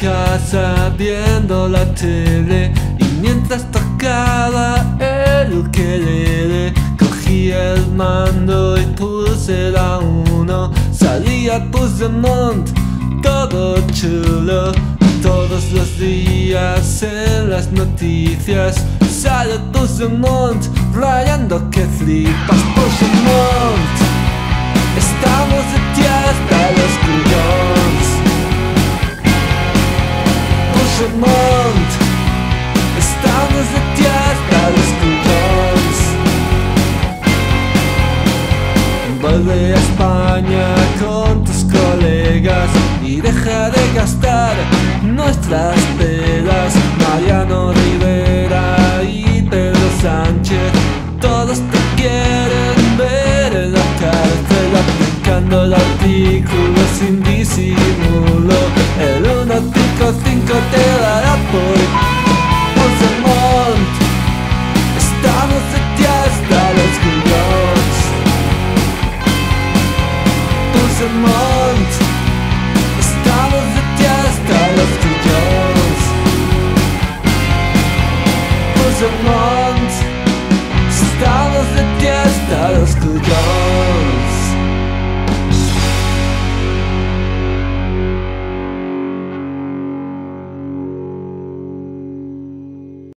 casa viendo la tele, y mientras tocaba el ukelele cogí el mando y puse la 1. Salía Puigdemont, todo chulo. Todos los días en las noticias sale Puigdemont rayando que flipas. Puigdemont, estamos de ti hasta los collons. Puigdemont, estamos de ti hasta los collons. Vuelve a España con tus colegas y deja de gastar nuestras pelas. Mariano Rivera y Pedro Sánchez, todos te quieren ver en la cárcel, aplicando el artículo sin disimulo. El 155 te dará por Puigdemont, estamos de ti hasta los collons. Puigdemont, estamos de ti hasta los collons. Puigdemont, estamos de ti hasta los collons.